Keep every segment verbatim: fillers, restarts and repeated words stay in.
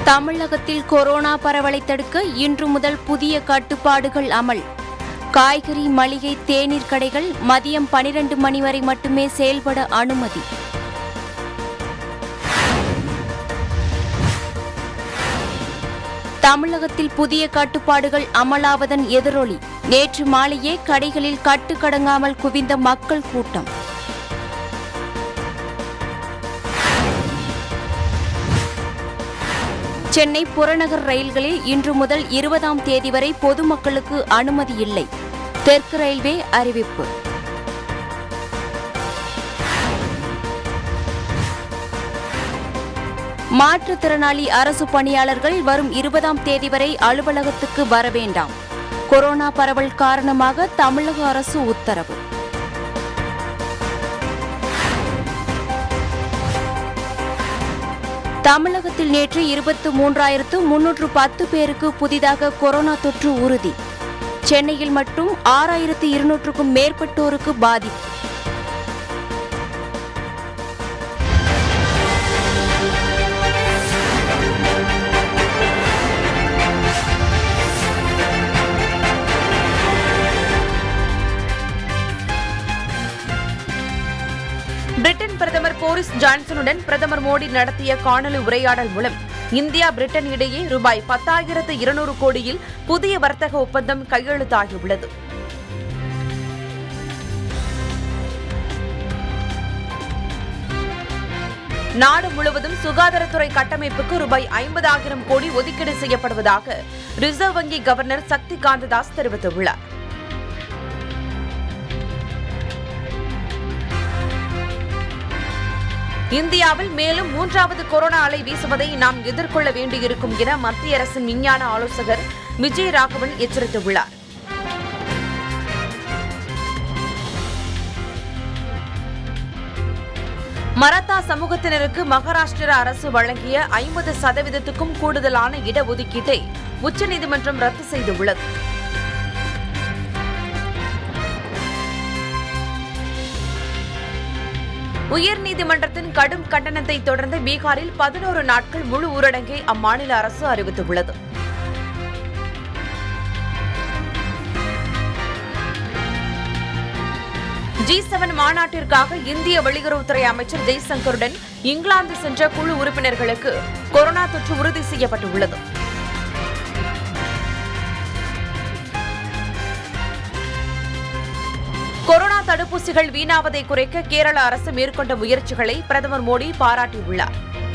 தமிழகத்தில் கொரோனா பரவலை தடுக்க இன்று முதல் புதிய கட்டுப்பாடுகள் அமல். காய்கறி, மளிகை, தேநீர் கடைகள் மதியம் பனிரண்டு மணி வரை மட்டுமே செயல்பட அனுமதி. தமிழகத்தில் புதிய கட்டுப்பாடுகள் அமலாவதன் எதிரொலி. நேற்று மாலையே கடைகளில் கட்டுக்கடங்காமல் குவிந்த மக்கள் கூட்டம். சென்னை புறநகர் ரயில்களில் இன்று முதல் இருபதாம் தேதி வரை பொதுமக்களுக்கு அனுமதி இல்லை. தெற்கு ரயில்வே அறிவிப்பு. மாற்றுத்திறனாளி அரசு பணியாளர்கள் வரும் இருபதாம் தேதி வரை அலுவலகத்துக்கு வர வேண்டாம். கொரோனா பரவல் காரணமாக தமிழக அரசு உத்தரவு. தமிழகத்தில் நேற்று இருபத்து மூன்றாயிரத்து முன்னூற்று பத்து பேருக்கு புதிதாக கொரோனா தொற்று உறுதி. சென்னையில் மட்டும் ஆறாயிரத்து இருநூற்றுக்கும் மேற்பட்டோருக்கு பாதிப்பு. பிரிட்டன் பிரதமர் போரிஸ் ஜான்சனுடன் பிரதமர் மோடி நடத்திய காணொலி உரையாடல் மூலம் இந்தியா பிரிட்டன் இடையே ரூபாய் பத்தாயிரத்து இருநூறு கோடியில் புதிய வர்த்தக ஒப்பந்தம் கையெழுத்தாகியுள்ளது. நாடு முழுவதும் சுகாதாரத்துறை கட்டமைப்புக்கு ரூபாய் ஐம்பதாயிரம் கோடி ஒதுக்கீடு செய்யப்படுவதாக ரிசர்வ் வங்கி கவர்னர் சக்தி காந்ததாஸ் தெரிவித்துள்ளார். இந்தியாவில் மேலும் மூன்றாவது கொரோனா அலை வீசுவதை நாம் எதிர்கொள்ள வேண்டியிருக்கும் என மத்திய அரசின் விஞ்ஞான ஆலோசகர் விஜய் ராகவன் எச்சரித்துள்ளார். மராத்தா சமூகத்தினருக்கு மகாராஷ்டிரா அரசு வழங்கிய ஐம்பது சதவீதத்துக்கும் கூடுதலான இடஒதுக்கீட்டை உச்சநீதிமன்றம் ரத்து செய்துள்ளது. உயர்நீதிமன்றத்தின் கடும் கண்டனத்தை தொடர்ந்து பீகாரில் பதினோரு நாட்கள் முழு ஊரடங்கை அம்மாநில அரசு அறிவித்துள்ளது. ஜி செவன் மாநாட்டிற்காக இந்திய வெளியுறவுத்துறை அமைச்சர் ஜெய்சங்கருடன் இங்கிலாந்து சென்ற குழு உறுப்பினர்களுக்கு கொரோனா தொற்று உறுதி செய்யப்பட்டுள்ளது. கொரோனா தடுப்பூசிகள் வீணாவதை குறைக்க கேரள அரசு மேற்கொண்ட முயற்சிகளை பிரதமர் மோடி பாராட்டியுள்ளார்.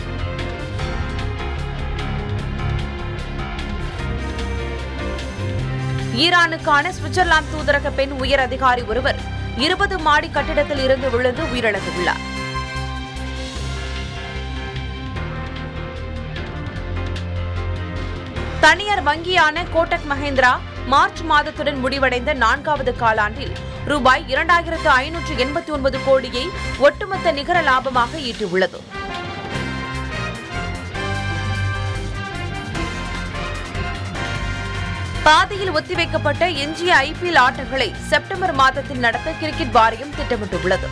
ஈரானுக்கான சுவிட்சர்லாந்து தூதரக பெண் உயர் அதிகாரி ஒருவர் இருபது மாடி கட்டிடத்தில் இருந்து விழுந்து உயிரிழந்துள்ளார். தனியார் வங்கியான கோட்டக் மஹிந்திரா மார்ச் மாதத்துடன் முடிவடைந்த நான்காவது காலாண்டில் ரூபாய் இரண்டாயிரத்து ஐநூற்று எண்பத்தி ஒன்பது கோடியை ஒட்டுமொத்த நிகர லாபமாக ஈட்டியுள்ளது. பாதியில் ஒத்திவைக்கப்பட்ட எஞ்சிய ஐ பி எல் ஆட்டங்களை செப்டம்பர் மாதத்தில் நடத்த கிரிக்கெட் வாரியம் திட்டமிட்டுள்ளது.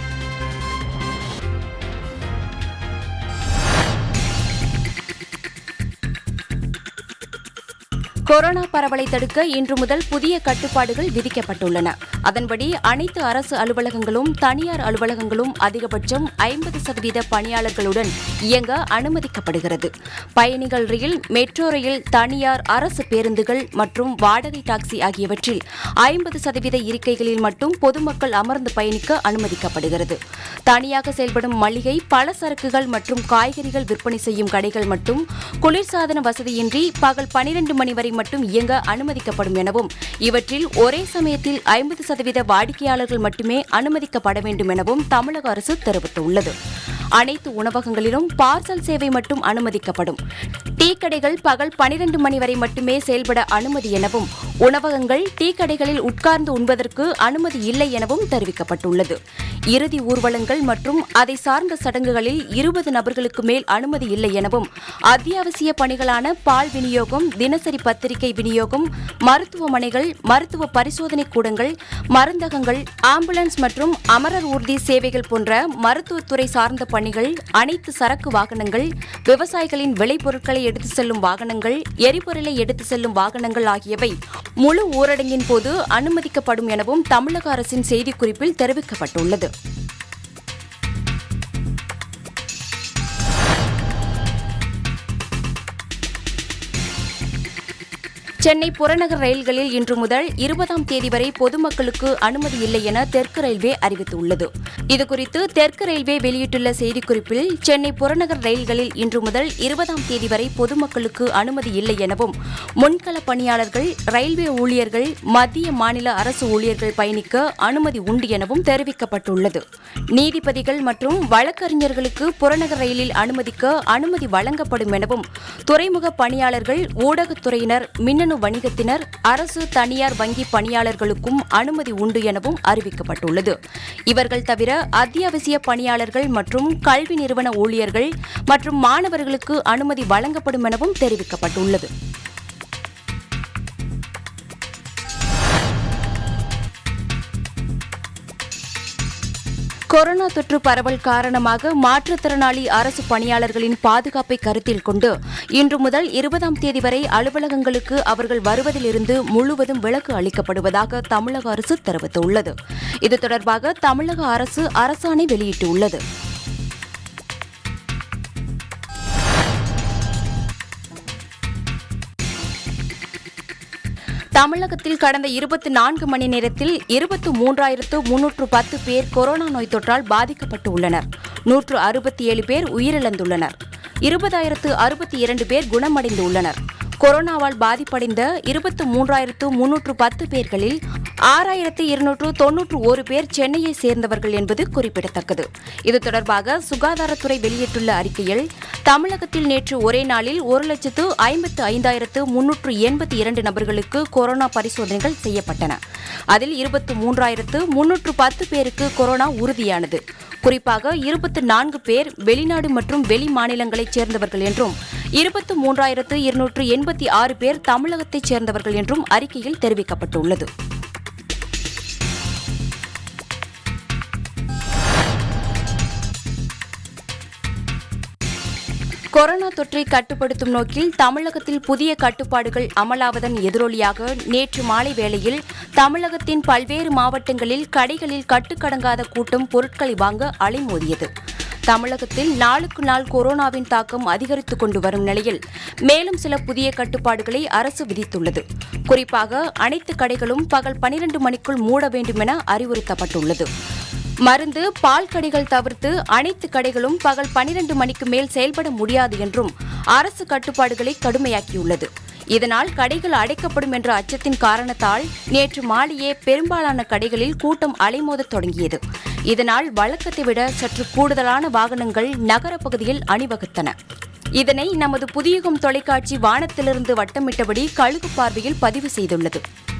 கொரோனா பரவலை தடுக்க இன்று முதல் புதிய கட்டுப்பாடுகள் விதிக்கப்பட்டுள்ளன. அதன்படி அனைத்து அரசு அலுவலகங்களும் தனியார் அலுவலகங்களும் அதிகபட்சம் ஐம்பது சதவீத பணியாளர்களுடன் இயங்க அனுமதிக்கப்படுகிறது. பயணிகள் ரயில், மெட்ரோ ரயில், தனியார், அரசு பேருந்துகள் மற்றும் வாடகை டாக்ஸி ஆகியவற்றில் ஐம்பது சதவீத இருக்கைகளில் மட்டும் பொதுமக்கள் அமர்ந்து பயணிக்க அனுமதிக்கப்படுகிறது. தனியாக செயல்படும் மளிகை, பலசரக்குகள் மற்றும் காய்கறிகள் விற்பனை செய்யும் கடைகள் மட்டும் குளிர்சாதன வசதியின்றி பகல் பனிரண்டு மணி வரை மட்டும் இயங்க அனுமதிக்கப்படும் எனவும், இவற்றில் ஒரே சமயத்தில் ஐம்பது சதவீத வாடிக்கையாளர்கள் மட்டுமே அனுமதிக்கப்பட வேண்டும் எனவும் தமிழக அரசு தெரிவித்துள்ளது. அனைத்து உணவகங்களிலும் பார்சல் சேவை மட்டும் அனுமதிக்கப்படும். டீ கடைகள் பகல் பனிரண்டு மணி வரை மட்டுமே செயல்பட அனுமதி எனவும், உணவகங்கள், டீ கடைகளில் உட்கார்ந்து உண்பதற்கு அனுமதி இல்லை எனவும் தெரிவிக்கப்பட்டுள்ளது. இறுதி ஊர்வலங்கள் மற்றும் அதை சார்ந்த சடங்குகளில் இருபது நபர்களுக்கு மேல் அனுமதி இல்லை எனவும், அத்தியாவசிய பணிகளான பால் விநியோகம், தினசரி பத்திரிகை விநியோகம், மருத்துவமனைகள், மருத்துவ பரிசோதனை கூடங்கள், மருந்தகங்கள், ஆம்புலன்ஸ் மற்றும் அமரர் ஊர்தி சேவைகள் போன்ற மருத்துவத்துறை சார்ந்த பணிகள் பணிகள், அனைத்து சரக்கு வாகனங்கள், விவசாயிகளின் விளைபொருட்களை எடுத்து செல்லும் வாகனங்கள், எரிபொருளை எடுத்து செல்லும் வாகனங்கள் ஆகியவை முழு ஊரடங்கின் போது அனுமதிக்கப்படும் எனவும் தமிழக அரசின் செய்திக்குறிப்பில் தெரிவிக்கப்பட்டுள்ளது. சென்னை புறநகர் ரயில்களில் இன்று முதல் இருபதாம் தேதி வரை பொதுமக்களுக்கு அனுமதி இல்லை என தெற்கு ரயில்வே அறிவித்துள்ளது. இதுகுறித்து தெற்கு ரயில்வே வெளியிட்டுள்ள செய்திக்குறிப்பில், சென்னை புறநகர் ரயில்களில் இன்று முதல் இருபதாம் தேதி வரை பொதுமக்களுக்கு அனுமதி இல்லை எனவும், முன்கள பணியாளர்கள், ரயில்வே ஊழியர்கள், மத்திய மாநில அரசு ஊழியர்கள் பயணிக்க அனுமதி உண்டு எனவும் தெரிவிக்கப்பட்டுள்ளது. நீதிபதிகள் மற்றும் வழக்கறிஞர்களுக்கு புறநகர் ரயிலில் அனுமதிக்க அனுமதி வழங்கப்படும் எனவும், துறைமுக பணியாளர்கள், ஊடகத்துறையினர், மின்னணு வணிகத்தினர், அரசு தனியார் வங்கி பணியாளர்களுக்கும் அனுமதி உண்டு எனவும் அறிவிக்கப்பட்டுள்ளது. இவர்கள் தவிர அத்தியாவசிய பணியாளர்கள் மற்றும் கல்வி நிறுவன ஊழியர்கள் மற்றும் மாணவர்களுக்கு அனுமதி வழங்கப்படும் எனவும் தெரிவிக்கப்பட்டுள்ளது. கொரோனா தொற்று பரவல் காரணமாக மாற்றுத்திறனாளி அரசு பணியாளர்களின் பாதுகாப்பை கருத்தில் கொண்டு இன்று முதல் இருபதாம் தேதி வரை அலுவலகங்களுக்கு அவர்கள் வருவதிலிருந்து முழுவதும் விலக்கு அளிக்கப்படுவதாக தமிழக அரசு தெரிவித்துள்ளது. இது தொடர்பாக தமிழக அரசு அரசாணை வெளியிட்டுள்ளது. தமிழகத்தில் கடந்த இருபத்தி நான்கு மணி நேரத்தில் இருபத்தி மூன்றாயிரத்து முன்னூற்று பத்து பேர் கொரோனா நோய் தொற்றால் பாதிக்கப்பட்டு உள்ளனர். நூற்று அறுபத்தி ஏழு பேர் உயிரிழந்துள்ளனர். இருபதாயிரத்து அறுபத்தி இரண்டு பேர் குணமடைந்துள்ளனர். கொரோனாவால் பாதிப்படைந்த இருபத்தி மூன்றாயிரத்து முன்னூற்று பத்து பேர்களில் ஆறாயிரத்து இருநூற்று தொன்னூற்று ஒரு பேர் சென்னையை சேர்ந்தவர்கள் என்பது குறிப்பிடத்தக்கது. இது தொடர்பாக சுகாதாரத்துறை வெளியிட்டுள்ள அறிக்கையில், தமிழகத்தில் நேற்று ஒரே நாளில் ஒரு லட்சத்து ஐம்பத்து ஐந்தாயிரத்து முன்னூற்று எண்பத்தி இரண்டு நபர்களுக்கு கொரோனா பரிசோதனைகள் செய்யப்பட்டன. அதில் இருபத்தி மூன்றாயிரத்து முன்னூற்று பத்து பேருக்கு கொரோனா உறுதியானது. குறிப்பாக இருபத்தி நான்கு பேர் வெளிநாடு மற்றும் வெளி மாநிலங்களைச் சேர்ந்தவர்கள் என்றும், இருபத்தி மூன்றாயிரத்து இருநூற்று எண்பத்தி ஆறு பேர் தமிழகத்தைச் சேர்ந்தவர்கள் என்றும் அறிக்கையில் தெரிவிக்கப்பட்டுள்ளது. கொரோனா தொற்றை கட்டுப்படுத்தும் நோக்கில் தமிழகத்தில் புதிய கட்டுப்பாடுகள் அமலாவதன் எதிரொலியாக நேற்று மாலை வேளையில் தமிழகத்தின் பல்வேறு மாவட்டங்களில் கடைகளில் கட்டுக்கடங்காத கூட்டம் பொருட்களை வாங்க அலைமோதியது. தமிழகத்தில் நாளுக்கு நாள் கொரோனாவின் தாக்கம் அதிகரித்துக் கொண்டு வரும் நிலையில் மேலும் சில புதிய கட்டுப்பாடுகளை அரசு விதித்துள்ளது. குறிப்பாக அனைத்து கடைகளும் பகல் பனிரண்டு மணிக்குள் மூட வேண்டும் என அறிவுறுத்தப்பட்டுள்ளது. மருந்து, பால் கடைகள் தவிர்த்து அனைத்து கடைகளும் பகல் பனிரண்டு மணிக்கு மேல் செயல்பட முடியாது என்றும் அரசு கட்டுப்பாடுகளை கடுமையாக்கியுள்ளது. இதனால் கடைகள் அடைக்கப்படும் என்ற அச்சத்தின் காரணத்தால் நேற்று மாலையே பெரும்பாலான கடைகளில் கூட்டம் அலைமோதத் தொடங்கியது. இதனால் வழக்கத்தை விட சற்று கூடுதலான வாகனங்கள் நகர பகுதியில் அணிவகுத்தன. இதனை நமது புதியுகம் தொலைக்காட்சி வானத்திலிருந்து வட்டமிட்டபடி கழுகு பார்வையில் பதிவு செய்துள்ளது.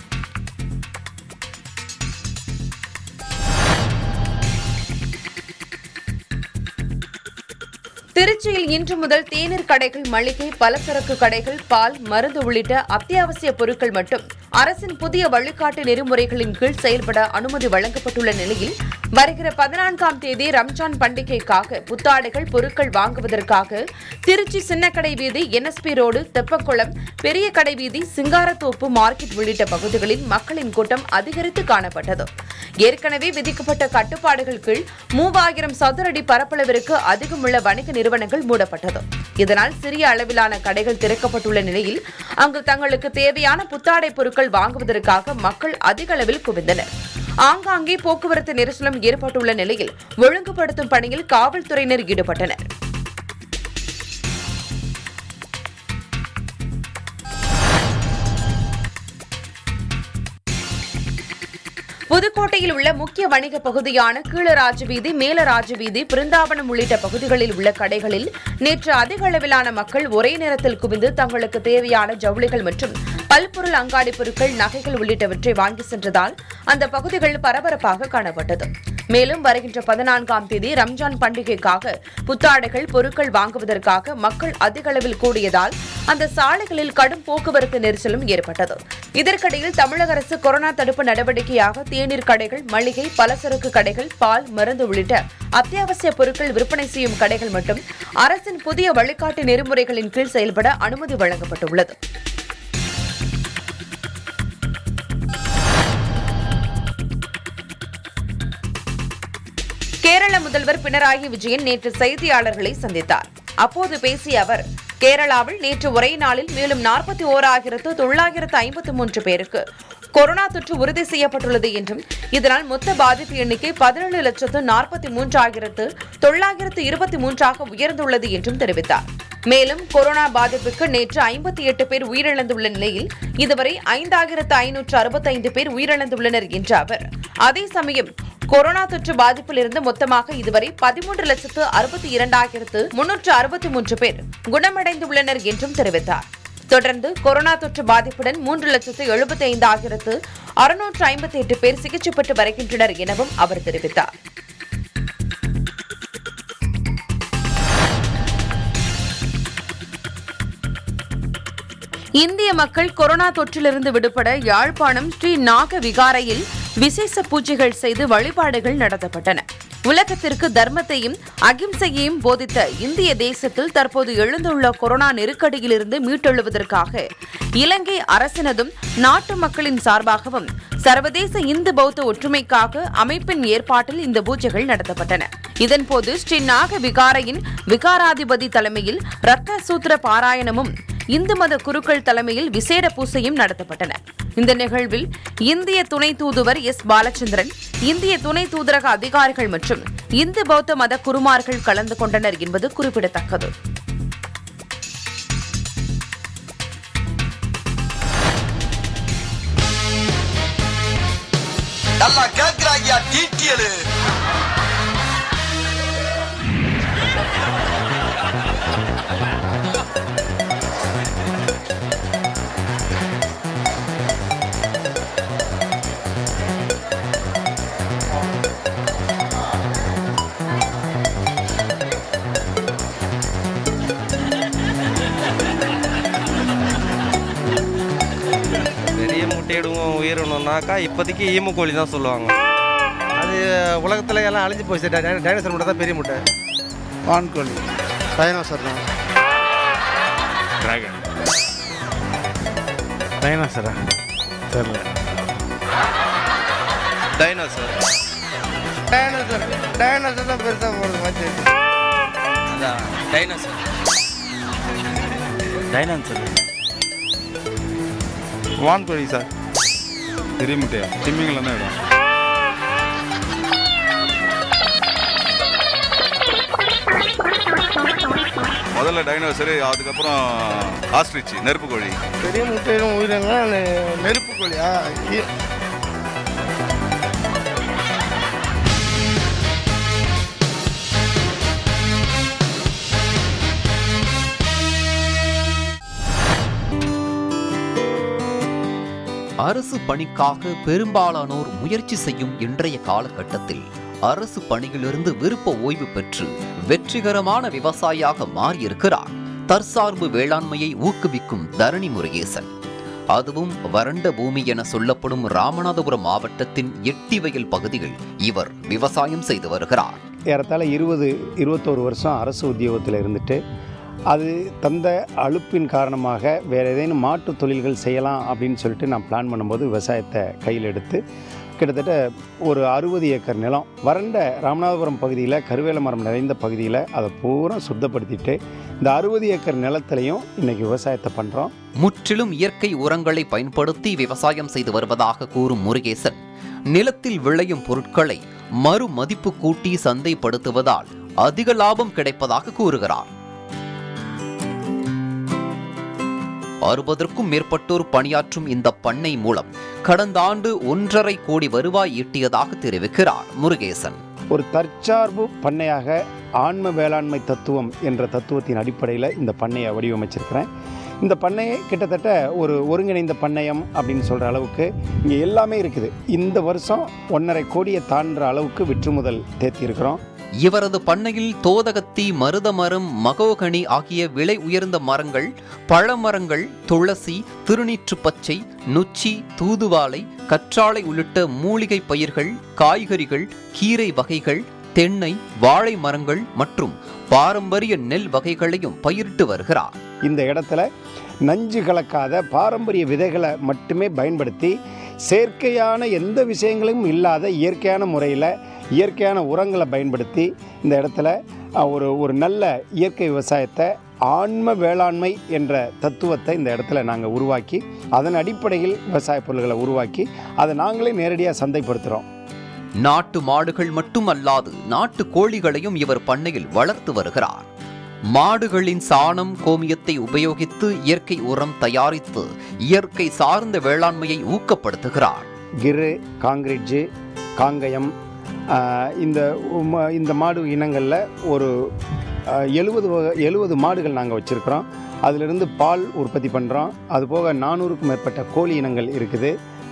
திருச்சியில் இன்று முதல் தேநீர் கடைகள், மளிகை, பலசரக்கு கடைகள், பால், மருந்து உள்ளிட்ட அத்தியாவசிய பொருட்கள் மட்டும் அரசின் புதிய வழிகாட்டு நெறிமுறைகளின் கீழ் செயல்பட அனுமதி வழங்கப்பட்டுள்ள நிலையில், வருகிற பதினான்காம் தேதி ரம்ஜான் பண்டிகைக்காக புத்தாடைகள், பொருட்கள் வாங்குவதற்காக திருச்சி சின்னக்கடை வீதி, என்எஸ்பி ரோடு, தெப்பக்குளம், பெரிய கடை வீதி, சிங்காரத்தோப்பு மார்க்கெட் உள்ளிட்ட பகுதிகளில் மக்களின் கூட்டம் அதிகரித்து காணப்பட்டது. ஏற்கனவே விதிக்கப்பட்ட கட்டுப்பாடுகள் கீழ் மூவாயிரம் சதுர அடி பரப்பளவிற்கு அதிகமுள்ள வணிக நிறுவனங்கள் மூடப்பட்டது. இதனால் சிறிய அளவிலான கடைகள் திறக்கப்பட்டுள்ள நிலையில் அங்கு தங்களுக்கு தேவையான புத்தாடை பொருட்கள் வாங்குவதற்காக மக்கள் அதிக அளவில் குவிந்தனர். ஆங்காங்கே போக்குவரத்து நெரிசலும் ஏற்பட்டுள்ள நிலையில் ஒழுங்குபடுத்தும் பணியில் காவல்துறையினர் ஈடுபட்டனர். புதுக்கோட்டையில் உள்ள முக்கிய வணிக பகுதியான கீழராஜவீதி, மேலராஜவீதி, பிருந்தாவனம் உள்ளிட்ட பகுதிகளில் உள்ள கடைகளில் நேற்று அதிக அளவிலான மக்கள் ஒரே நேரத்தில் குவிந்து தங்களுக்கு தேவையான ஜவுளிகள் மற்றும் பல்பொருள் அங்காடி பொருட்கள், நகைகள் உள்ளிட்டவற்றை வாங்கி சென்றதால் அந்த பகுதிகள் பரபரப்பாக காணப்பட்டது. மேலும் வருகின்ற பதினான்காம் தேதி ரம்ஜான் பண்டிகைக்காக புத்தாடைகள் பொருட்கள் வாங்குவதற்காக மக்கள் அதிக அளவில் கூடியதால் அந்த சாலைகளில் கடும் போக்குவரத்து நெரிசலும் ஏற்பட்டது. இதற்கிடையில் தமிழக அரசு கொரோனா தடுப்பு நடவடிக்கையாக தேநீர் கடைகள், மளிகை, பலசரக்கு கடைகள், பால், மருந்து உள்ளிட்ட அத்தியாவசிய பொருட்கள் விற்பனை செய்யும் கடைகள் மட்டும் அரசின் புதிய வழிகாட்டு நெறிமுறைகளின் கீழ் செயல்பட அனுமதி வழங்கப்பட்டுள்ளது. கேரள முதல்வர் பினராயி விஜயன் நேற்று செய்தியாளர்களை சந்தித்தார். அப்போது பேசிய அவர், கேரளாவில் நேற்று ஒரே நாளில் மேலும் நாற்பத்தி ஓராயிரத்து தொள்ளாயிரத்து ஐம்பத்தி மூன்று பேருக்கு கொரோனா தொற்று உறுதி செய்யப்பட்டுள்ளது என்றும் இதனால் மொத்த பாதிப்பு எண்ணிக்கை பதினேழு லட்சத்து நாற்பத்தி மூன்றாயிரத்து தொள்ளாயிரத்து இருபத்தி மூன்றாக உயர்ந்துள்ளது என்றும் தெரிவித்தார். மேலும் கொரோனா பாதிப்புக்கு நேற்று ஐம்பத்தி எட்டு பேர் உயிரிழந்துள்ள நிலையில் இதுவரை ஐந்தாயிரத்து ஐநூற்று அறுபத்தைந்து பேர் உயிரிழந்துள்ளனர் என்ற அவர், அதே சமயம் கொரோனா தொற்று பாதிப்பில் இருந்து மொத்தமாக இதுவரை பதிமூன்று லட்சத்து அறுபத்தி இரண்டாயிரத்து முன்னூற்று அறுபத்தி மூன்று பேர் குணமடைந்துள்ளனர் என்றும் தெரிவித்தார். தொடர்ந்து கொரோனா தொற்று பாதிப்புடன் மூன்று லட்சத்து எழுபத்தி ஐந்தாயிரத்து அறுநூற்று ஐம்பத்தி எட்டு பேர் சிகிச்சை பெற்று வருகின்றனர் எனவும் அவர் தெரிவித்தார். இந்திய மக்கள் கொரோனா தொற்றிலிருந்து விடுபட யாழ்ப்பாணம் ஸ்ரீ நாக விகாரையில் விசேஷ பூஜைகள் செய்து வழிபாடுகள் நடத்தப்பட்டன. உலகத்திற்கு தர்மத்தையும் அகிம்சையையும் போதித்த இந்திய தேசத்தில் தற்போது எழுந்துள்ள கொரோனா நெருக்கடியிலிருந்து மீட்டெழுவதற்காக இலங்கை அரசினதும் நாட்டு மக்களின் சார்பாகவும் சர்வதேச இந்து பௌத்த ஒற்றுமைக்காக அமைப்பின் ஏற்பாட்டில் இந்த பூஜைகள் நடத்தப்பட்டன. இதன்போது ஸ்ரீ நாக விகாரையின் விகாராதிபதி தலைமையில் ரத்த சூத்திர பாராயணமும் இந்து மத குருக்கள் தலைமையில் விசேட பூசையும் நடத்தப்பட்டன. இந்த நிகழ்வில் இந்திய துணை தூதுவர் எஸ் பாலச்சந்திரன், இந்திய துணை தூதரக அதிகாரிகள் மற்றும் இந்து பௌத்த மத குருமார்கள் கலந்து கொண்டனர் என்பது குறிப்பிடத்தக்கது. உயிரினம்னாக்கா இப்போதைக்கு ஈமு கோழி தான் சொல்லுவாங்க. அது உலகத்தில் எல்லாம் அழிஞ்சு போச்சு. டைனோசர் முட்டை தான் பெரிய முட்டை. வான்கோழி டைனோசர் தான். டிராகன் டைனோசரா தெரியல. டைனோசர் டைனோசர் டைனோசர் தான் பெருசாக போகிறது மாதிரி. அதான் டைனோசர் டைனோசர் வான்கோழி சார். பெரிய முட்டையா? திம்மிங்களா தான் இடம். முதல்ல டைனோசரு, அதுக்கப்புறம் ஆஸ்ட்ரிச் நெருப்பு கோழி. பெரிய முட்டையிலும் உயிரினங்கள் நெருப்பு கோழியா? அரசு பணிக்காக பெரும்பாலானோர் முயற்சி செய்யும் இன்றைய காலகட்டத்தில் அரசு பணியிலிருந்து விருப்ப ஓய்வு பெற்று வெற்றிகரமான விவசாயியாக மாறியிருக்கிறார் தற்சார்பு வேளாண்மையை ஊக்குவிக்கும் தரணி முருகேசன். அதுவும் வறண்ட பூமி என சொல்லப்படும் ராமநாதபுரம் மாவட்டத்தின் எட்டிவயல் பகுதியில் இவர் விவசாயம் செய்து வருகிறார். ஏறத்தாழ இருபது இருபத்தோரு வருஷம் அரசு உத்தியோகத்தில் இருந்துட்டு அது தந்த அலுப்பின் காரணமாக வேறு ஏதேனும் மாற்று தொழில்கள் செய்யலாம் அப்படின்னு சொல்லிட்டு நான் பிளான் பண்ணும்போது விவசாயத்தை கையில் எடுத்து கிட்டத்தட்ட ஒரு அறுபது ஏக்கர் நிலம் வறண்ட ராமநாதபுரம் பகுதியில் கருவேல மரம் நிறைந்த பகுதியில் அதை பூரா சுத்தப்படுத்திட்டு இந்த அறுபது ஏக்கர் நிலத்திலையும் இன்றைக்கி விவசாயத்தை பண்ணுறோம். முற்றிலும் இயற்கை உரங்களை பயன்படுத்தி விவசாயம் செய்து வருவதாக கூறும் முருகேசன், நிலத்தில் விளையும் பொருட்களை மறு மதிப்பு கூட்டி சந்தைப்படுத்துவதால் அதிக லாபம் கிடைப்பதாக கூறுகிறார். அறுபதற்கும் மேற்பட்டோர் பணியாற்றும் இந்த பண்ணை மூலம் கடந்த ஆண்டு ஒன்றரை கோடி வருவாய் ஈட்டியதாக தெரிவிக்கிறார் முருகேசன். ஒரு தற்சார்பு பண்ணையாக ஆன்ம வேளாண்மை தத்துவம் என்ற தத்துவத்தின் அடிப்படையில் இந்த பண்ணையை வடிவமைச்சிருக்கிறேன். இந்த பண்ணையை கிட்டத்தட்ட ஒரு ஒருங்கிணைந்த பண்ணையம் அப்படின்னு சொல்கிற அளவுக்கு இங்கே எல்லாமே இருக்குது. இந்த வருஷம் ஒன்றரை கோடியை தாண்டுற அளவுக்கு விற்றுமுதல் தேர்த்தியிருக்கிறோம். இவரது பண்ணையில் தோதகத்தி, மருதமரம், மகோகனி ஆகிய விலை உயர்ந்த மரங்கள், பழமரங்கள், துளசி, திருநீற்று பச்சை, நொச்சி, தூதுவாளை, கற்றாழை உள்ளிட்ட மூலிகை பயிர்கள், காய்கறிகள், கீரை வகைகள், தென்னை, வாழை மரங்கள் மற்றும் பாரம்பரிய நெல் வகைகளையும் பயிரிட்டு வருகிறார். இந்த இடத்துல நஞ்சு கலக்காத பாரம்பரிய விதைகளை மட்டுமே பயன்படுத்தி செயற்கையான எந்த விஷயங்களும் இல்லாத இயற்கையான முறையில் இயற்கையான உரங்களை பயன்படுத்தி இந்த இடத்துல ஒரு ஒரு நல்ல இயற்கை விவசாயத்தை, ஆன்ம வேளாண்மை என்ற தத்துவத்தை இந்த இடத்துல நாங்கள் உருவாக்கி அதன் அடிப்படையில் விவசாய பொருட்களை உருவாக்கி அதை நாங்களே நேரடியாக சந்தைப்படுத்துகிறோம். நாட்டு மாடுகள் மட்டுமல்லாது நாட்டு கோழிகளையும் இவர் பண்ணையில் வளர்த்து வருகிறார். மாடுகளின் சாணம், கோமியத்தை உபயோகித்து இயற்கை உரம் தயாரித்து இயற்கை சார்ந்த வேளாண்மையை ஊக்கப்படுத்துகிறார். கிரு, காங்கிரீட்ஜு, காங்கயம் இந்த இந்த மாடு இனங்களில் ஒரு எழுபது எழுபது மாடுகள் நாங்கள் வச்சுருக்கிறோம். அதிலிருந்து பால் உற்பத்தி பண்ணுறோம். அதுபோக நானூறுக்கும் மேற்பட்ட கோழி இனங்கள் இருக்குது.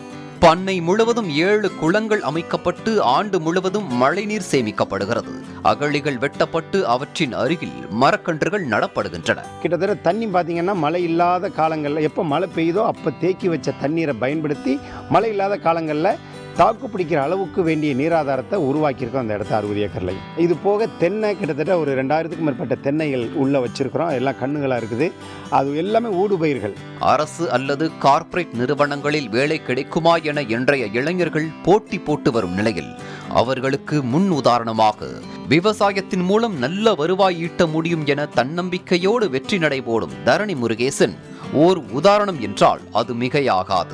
பண்ணை முழுவதும் ஏழு குளங்கள் அமைக்கப்பட்டு ஆண்டு முழுவதும் மழைநீர் சேமிக்கப்படுகிறது. அகழிகள் வெட்டப்பட்டு அவற்றின் அருகில் மரக்கன்றுகள் நடப்படுகின்றன. கிட்டத்தட்ட தண்ணி பார்த்தீங்கன்னா மழை இல்லாத காலங்களில் எப்போ மழை பெய்யுதோ அப்போ தேக்கி வச்ச தண்ணீரை பயன்படுத்தி மழை இல்லாத காலங்களில் தாக்கு பிடிக்கிற அளவுக்கு வேண்டிய நீராதாரத்தை உருவாக்கியிருக்கோம் அந்த இடத்த அறுபது ஏக்கரில். இது போக தென்னை கிட்டத்தட்ட ஒரு ரெண்டாயிரத்துக்கும் மேற்பட்ட தென்னைகள் உள்ளே வச்சிருக்கிறோம். எல்லாம் கண்ணுகளாக இருக்குது. அது எல்லாமே ஊடுபயிர்கள். அரசு அல்லது கார்ப்பரேட் நிறுவனங்களில் வேலை கிடைக்குமா என இன்றைய இளைஞர்கள் போட்டி போட்டு வரும் நிலையில் அவர்களுக்கு முன் உதாரணமாக விவசாயத்தின் மூலம் நல்ல வருவாய் ஈட்ட முடியும் என தன்னம்பிக்கையோடு வெற்றி நடைபோடும் தரணி முருகேசன் ஓர் உதாரணம் என்றால் அது மிகையாகாது.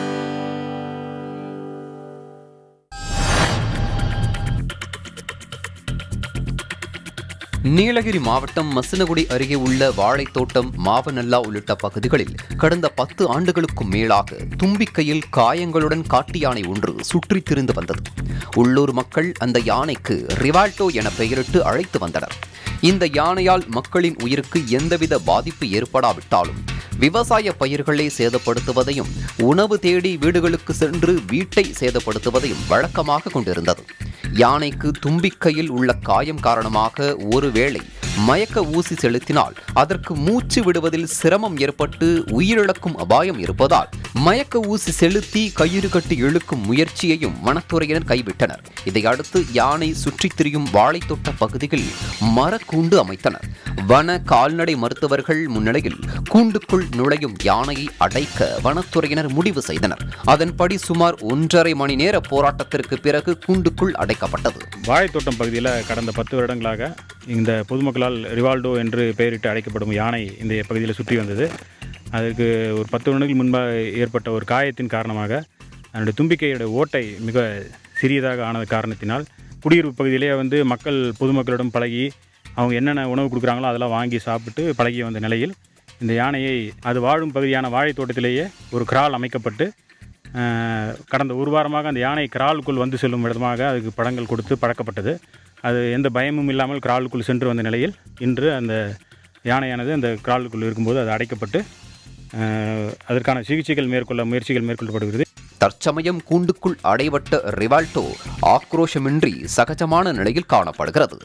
நீலகிரி மாவட்டம் மசினகுடி அருகே உள்ள வாழைத்தோட்டம், மாவனல்லா உள்ளிட்ட பகுதிகளில் கடந்த பத்து ஆண்டுகளுக்கும் மேலாக தும்பிக்கையில் காயங்களுடன் காட்டு யானை ஒன்று சுற்றித் திரிந்து வந்தது. உள்ளூர் மக்கள் அந்த யானைக்கு ரிவால்டோ என பெயரிட்டு அழைத்து வந்தனர். இந்த யானையால் மக்களின் உயிருக்கு எந்தவித பாதிப்பு ஏற்படாவிட்டாலும் விவசாய பயிர்களை சேதப்படுத்துவதையும் உணவு தேடி வீடுகளுக்கு சென்று வீட்டை சேதப்படுத்துவதையும் வழக்கமாக கொண்டிருந்தது. யானைக்கு தும்பிக்கையில் உள்ள காயம் காரணமாக ஒருவேளை மயக்க ஊசி செலுத்தினால் அதற்கு மூச்சு விடுவதில் சிரமம் ஏற்பட்டு உயிரிழக்கும் அபாயம் இருப்பதால் மயக்க ஊசி செலுத்தி கயிறு கட்டி இழுக்கும் முயற்சியையும் வனத்துறையினர் கைவிட்டனர். இதையடுத்து யானை சுற்றித் திரியும் வாழைத்தோட்ட பகுதியில் மரக்கூண்டு அமைத்தனர். வன கால்நடை மருத்துவர்கள் முன்னிலையில் கூண்டுக்குள் நுழையும் யானையை அடைக்க வனத்துறையினர் முடிவு செய்தனர். அதன்படி சுமார் ஒன்றரை மணி நேர போராட்டத்திற்கு பிறகு கூண்டுக்குள் அடைக்கப்பட்டது. வாழைத்தோட்டம் பகுதியில் கடந்த பத்து வருடங்களாக இந்த பொதுமக்களால் ரிவால்டோ என்று பெயரிட்டு அழைக்கப்படும் யானை இந்த பகுதியில் சுற்றி வந்தது. அதற்கு ஒரு பத்து வருடங்கள் முன்பாக ஏற்பட்ட ஒரு காயத்தின் காரணமாக அதனுடைய தும்பிக்கையோட ஓட்டை மிக சிறியதாக ஆனது காரணத்தினால் குடியிருப்பு பகுதியிலேயே வந்து மக்கள் பொதுமக்களிடம் பழகி அவங்க என்னென்ன உணவு கொடுக்குறாங்களோ அதெல்லாம் வாங்கி சாப்பிட்டு பழகி வந்த நிலையில் இந்த யானையை அது வாழும் பகுதியான வாழைத்தோட்டத்திலேயே ஒரு கிரால் அமைக்கப்பட்டு கடந்த ஒரு வாரமாக அந்த யானை கிராலுக்குள் வந்து செல்லும் விதமாக அதுக்கு படங்கள் கொடுத்து பழக்கப்பட்டது. அது எந்த பயமும் இல்லாமல் கிராலுக்குள் சென்று வந்த நிலையில் இன்று அந்த யானையானது அந்த கிராலுக்குள் இருக்கும்போது அது அடைக்கப்பட்டு அதற்கான சிகிச்சைகள் மேற்கொள்ள முயற்சிகள் மேற்கொள்ளப்படுகிறது. தற்சமயம் கூண்டுக்குள் அடைபட்ட ரிவால்டோ ஆக்ரோஷமின்றி சகஜமான நிலையில் காணப்படுகிறது.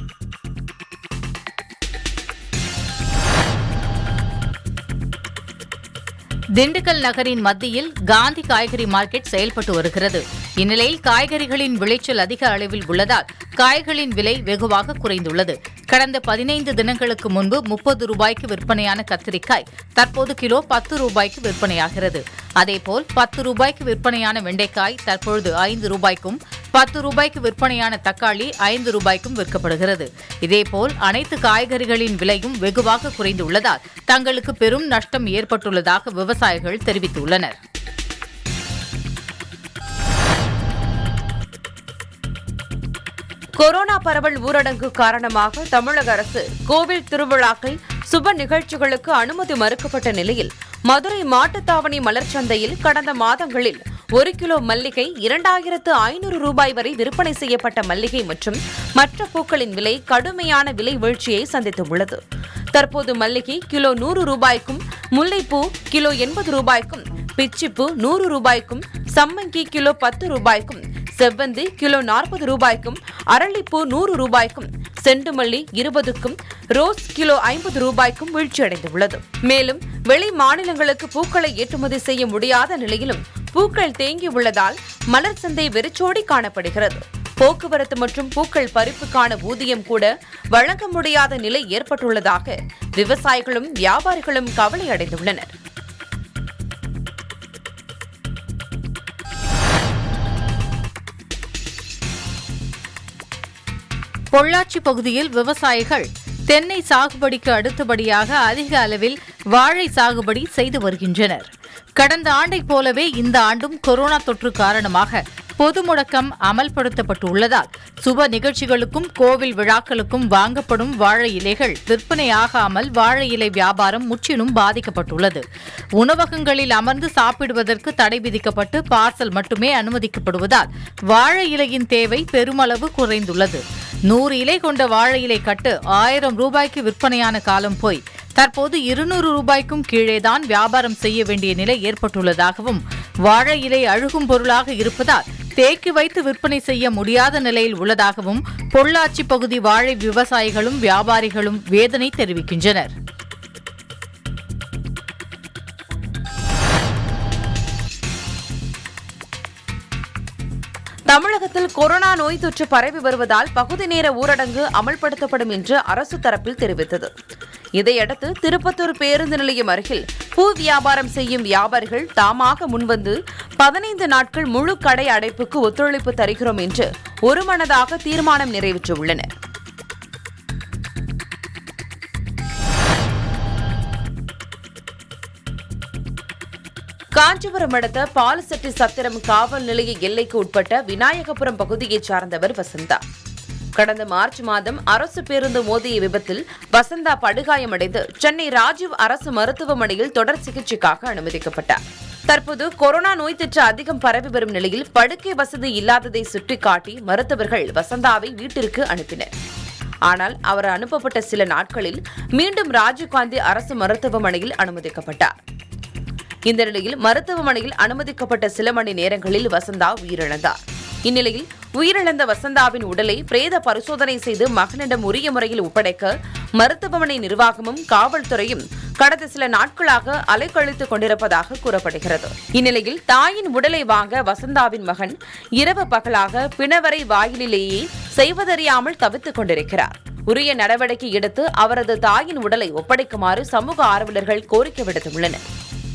திண்டுக்கல் நகரின் மத்தியில் காந்தி காய்கறி மார்க்கெட் செயல்பட்டு வருகிறது. இந்நிலையில் காய்கறிகளின் விளைச்சல் அதிக அளவில் உள்ளதால் காய்களின் விலை வெகுவாக குறைந்துள்ளது. கடந்த பதினைந்து தினங்களுக்கு முன்பு முப்பது ரூபாய்க்கு விற்பனையான கத்திரிக்காய் தற்போது கிலோ பத்து ரூபாய்க்கு விற்பனையாகிறது. அதேபோல் பத்து ரூபாய்க்கு விற்பனையான வெண்டைக்காய் தற்பொழுது ஐந்து ரூபாய்க்கும், பத்து ரூபாய்க்கு விற்பனையான தக்காளி ஐந்து ரூபாய்க்கும் விற்கப்படுகிறது. இதேபோல் அனைத்து காய்கறிகளின் விலையும் வெகுவாக குறைந்துள்ளதால் தங்களுக்கு பெரும் நஷ்டம் ஏற்பட்டுள்ளதாக விவசாயிகள் தெரிவித்துள்ளனர். கொரோனா பரவல் ஊரடங்கு காரணமாக தமிழக அரசு கோவில் திருவிழாக்கள், சுப நிகழ்ச்சிகளுக்கு அனுமதி மறுக்கப்பட்ட நிலையில் மதுரை மாட்டுத்தாவணி மலர்ச்சந்தையில் கடந்த மாதங்களில் ஒரு கிலோ மல்லிகை இரண்டாயிரத்து ஐநூறு ரூபாய் வரை விற்பனை செய்யப்பட்ட மல்லிகை மற்றும் மற்ற பூக்களின் விலை கடுமையான விலை வீழ்ச்சியை சந்தித்துள்ளது. தற்போது மல்லிகை கிலோ நூறு ரூபாய்க்கும், முல்லைப்பூ கிலோ எண்பது ரூபாய்க்கும், பிச்சிப்பூ நூறு ரூபாய்க்கும், சம்மங்கி கிலோ பத்து ரூபாய்க்கும், செவ்வந்தி கிலோ நாற்பது ரூபாய்க்கும், அரளிப்பூ நூறு ரூபாய்க்கும், செண்டுமல்லி இருபதுக்கும், ரோஸ் கிலோ ஐம்பது ரூபாய்க்கும் வீழ்ச்சியடைந்துள்ளது. மேலும் வெளி மாநிலங்களுக்கு பூக்களை ஏற்றுமதி செய்ய முடியாத நிலையிலும் பூக்கள் தேங்கியுள்ளதால் மலர் சந்தை வெறிச்சோடி காணப்படுகிறது. போக்குவரத்து மற்றும் பூக்கள் பறிப்புக்கான ஊதியம் கூட வழங்க முடியாத நிலை ஏற்பட்டுள்ளதாக விவசாயிகளும் வியாபாரிகளும் கவலை அடைந்துள்ளனர். பொள்ளாச்சி பகுதியில் விவசாயிகள் தென்னை சாகுபடிக்கு அடுத்தபடியாக அதிக அளவில் வாழை சாகுபடி செய்து வருகின்றனர். கடந்த ஆண்டைப் போலவே இந்த ஆண்டும் கொரோனா தொற்று காரணமாக பொது முடக்கம் அமல்படுத்தப்பட்டுள்ளதால் சுப நிகழ்ச்சிகளுக்கும் கோவில் விழாக்களுக்கும் வாங்கப்படும் வாழை இலைகள் விற்பனையாகாமல் வாழை இலை வியாபாரம் முற்றிலும் பாதிக்கப்பட்டுள்ளது. உணவகங்களில் அமர்ந்து சாப்பிடுவதற்கு தடை விதிக்கப்பட்டு பார்சல் மட்டுமே அனுமதிக்கப்படுவதால் வாழை இலையின் தேவை பெருமளவு குறைந்துள்ளது. நூறு இலை கொண்ட வாழை இலை கட்டு ஆயிரம் ரூபாய்க்கு விற்பனையான காலம் போய் தற்போது இருநூறு ரூபாய்க்கும் கீழேதான் வியாபாரம் செய்ய வேண்டிய நிலை ஏற்பட்டுள்ளதாகவும், வாழை இலை அழுகும் பொருளாக இருப்பதால் தேக்கி வைத்து விற்பனை செய்ய முடியாத நிலையில் உள்ளதாகவும் பொள்ளாச்சி பகுதி வாழை விவசாயிகளும் வியாபாரிகளும் வேதனை தெரிவிக்கின்றனர். தமிழகத்தில் கொரோனா நோய் தொற்று பரவி வருவதால் பகுதி நேர ஊரடங்கு அமல்படுத்தப்படும் என்று அரசு தரப்பில் தெரிவித்தது. இதையடுத்து திருப்பத்தூர் பேருந்து நிலையம் அருகில் பூ வியாபாரம் செய்யும் வியாபாரிகள் தாமாக முன்வந்து பதினைந்து நாட்கள் முழு கடை அடைப்புக்கு ஒத்துழைப்பு தருகிறோம் என்று ஒருமனதாக தீர்மானம் நிறைவேற்றியுள்ளனர். காஞ்சிபுரம் அடுத்த பாலசெட்டி சத்திரம் காவல் நிலைய எல்லைக்கு உட்பட்ட விநாயகபுரம் பகுதியைச் சார்ந்தவர் வசந்தா. கடந்த மார்ச் மாதம் அரசு பேருந்து மோதிய விபத்தில் வசந்தா படுகாயமடைந்து சென்னை ராஜீவ் அரசு மருத்துவமனையில் தொடர் சிகிச்சைக்காக அனுமதிக்கப்பட்டார். தற்போது கொரோனா நோய் தொற்று அதிகம் பரவி வரும் நிலையில் படுக்கை வசதி இல்லாததை சுட்டிக்காட்டி மருத்துவர்கள் வசந்தாவை வீட்டிற்கு அனுப்பினர். ஆனால் அவர் அனுப்பப்பட்ட சில நாட்களில் மீண்டும் ராஜீவ்காந்தி அரசு மருத்துவமனையில் அனுமதிக்கப்பட்டார். இந்த நிலையில் மருத்துவமனையில் அனுமதிக்கப்பட்ட சில மணி நேரங்களில் வசந்தா உயிரிழந்தார். இந்நிலையில் உயிரிழந்த வசந்தாவின் உடலை பிரேத பரிசோதனை செய்து மகனிடம் உரிய முறையில் ஒப்படைக்க மருத்துவமனை நிர்வாகமும் காவல்துறையும் கடந்த சில நாட்களாக அலைக்கழித்துக் கொண்டிருப்பதாக கூறப்படுகிறது. இந்நிலையில் தாயின் உடலை வாங்க வசந்தாவின் மகன் இரவு பகலாக பிணவரை வாயிலேயே செய்வதறியாமல் தவித்துக் கொண்டிருக்கிறார். உரிய நடவடிக்கை எடுத்து அவரது தாயின் உடலை ஒப்படைக்குமாறு சமூக ஆர்வலர்கள் கோரிக்கை விடுத்துள்ளனர்.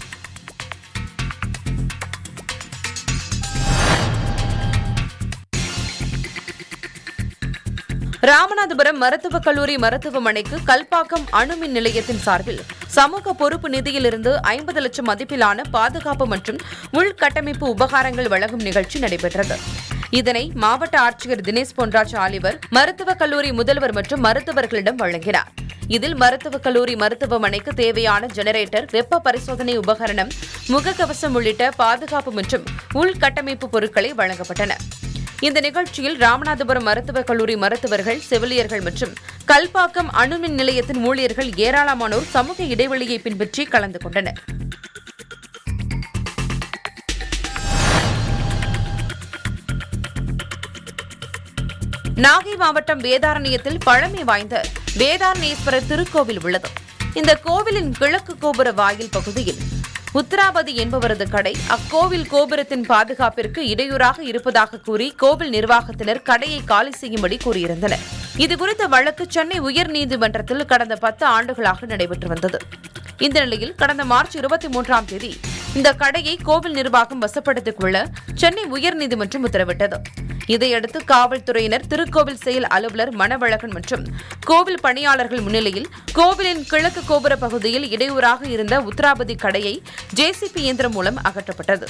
ராமநாதபுரம் மருத்துவக் கல்லூரி மருத்துவமனைக்கு கல்பாக்கம் அணுமின் நிலையத்தின் சார்பில் சமூக பொறுப்பு நிதியிலிருந்து ஐம்பது லட்சம் மதிப்பிலான பாதுகாப்பு மற்றும் உள்கட்டமைப்பு உபகாரங்கள் வழங்கும் நிகழ்ச்சி நடைபெற்றது. இதனை மாவட்ட ஆட்சியர் தினேஷ் பொன்ராஜ் ஆலிவர் மருத்துவக் கல்லூரி முதல்வர் மற்றும் மருத்துவர்களிடம் வழங்கினார். இதில் மருத்துவக் கல்லூரி மருத்துவமனைக்கு தேவையான ஜெனரேட்டர், வெப்ப பரிசோதனை உபகரணம், முகக்கவசம் உள்ளிட்ட பாதுகாப்பு மற்றும் உள்கட்டமைப்பு பொருட்களை வழங்கப்பட்டன. இந்த நிகழ்ச்சியில் ராமநாதபுரம் மருத்துவக் கல்லூரி மருத்துவர்கள், செவிலியர்கள் மற்றும் கல்பாக்கம் அணுமின் நிலையத்தின் ஊழியர்கள் ஏராளமானோர் சமூக இடைவெளியை பின்பற்றி கலந்து கொண்டனர். நாகை மாவட்டம் வேதாரண்யத்தில் பழமை வாய்ந்த வேதாரண்யேஸ்வரர் திருக்கோவில் உள்ளது. இந்த கோவிலின் கிழக்கு கோபுர வாயில் பகுதியில் உத்தராபதி என்பவரது கடை அக்கோவில் கோபுரத்தின் பாதுகாப்பிற்கு இடையூறாக இருப்பதாக கூறி கோவில் நிர்வாகத்தினர் கடையை காலி செய்யும்படி கூறியிருந்தனர். இதுகுறித்த வழக்கு சென்னை உயர்நீதிமன்றத்தில் கடந்த பத்து ஆண்டுகளாக நடைபெற்று வந்தது. இந்த நிலையில் கடந்த மார்ச் இருபத்தி மூன்றாம் தேதி இந்த கடையை கோவில் நிர்வாகம் வசப்படுத்திக் கொள்ள சென்னை உயர்நீதிமன்றம் உத்தரவிட்டது. இதையடுத்து காவல்துறையினர் திருக்கோவில் செயல் அலுவலர் மணவழகன் மற்றும் கோவில் பணியாளர்கள் முன்னிலையில் கோவிலின் கிழக்கு கோபுர பகுதியில் இடையூறாக இருந்த உத்தராபதி கடையை ஜேசிபி இயந்திரம் மூலம் அகற்றப்பட்டது.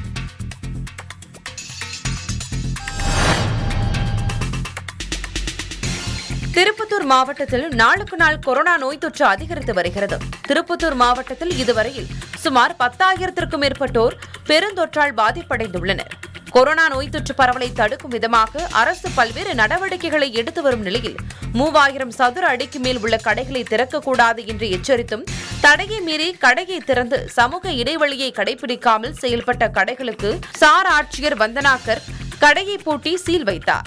திருப்பத்தூர் மாவட்டத்தில் நாளுக்கு நாள் கொரோனா நோய் தொற்று அதிகரித்து வருகிறது. திருப்பத்தூர் மாவட்டத்தில் இதுவரையில் சுமார் பத்தாயிரத்திற்கும் மேற்பட்டோர் பெருந்தொற்றால் பாதிப்படைந்துள்ளனர். கொரோனா நோய் தொற்று பரவலை தடுக்கும் விதமாக அரசு பல்வேறு நடவடிக்கைகளை எடுத்து வரும் நிலையில் மூவாயிரம் சதுர அடிக்கு மேல் உள்ள கடைகளை திறக்கக்கூடாது என்று எச்சரித்தும் தடையை மீறி கடையை திறந்து சமூக இடைவெளியை கடைபிடிக்காமல் செயல்பட்ட கடைகளுக்கு சார் ஆட்சியர் வந்தனாகர் கடையை பூட்டி சீல் வைத்தார்.